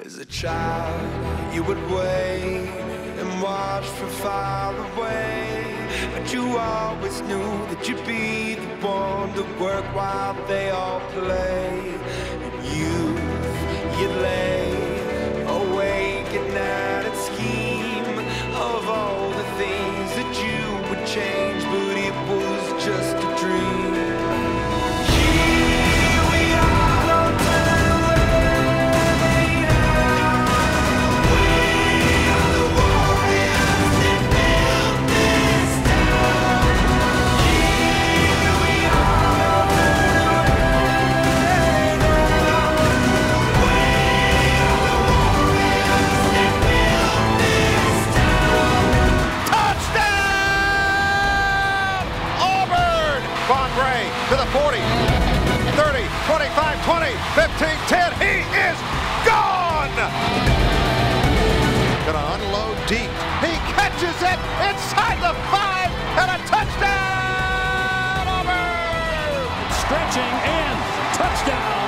As a child, you would wait and watch from far away, but you always knew that you'd be the one to work while they all play. In youth, you'd lay awake at night and scheme of all the things that you would change, but it was just a dream. To the 40, 30, 25, 20, 15, 10. He is gone! Gonna unload deep. He catches it inside the 5 and a touchdown, Auburn! Stretching in, touchdown!